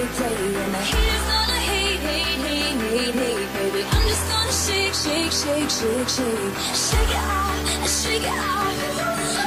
play. And the haters gonna hate, hate, hate, hate, hate, baby. I'm just gonna shake, shake, shake, shake, shake. Shake it off, shake it off.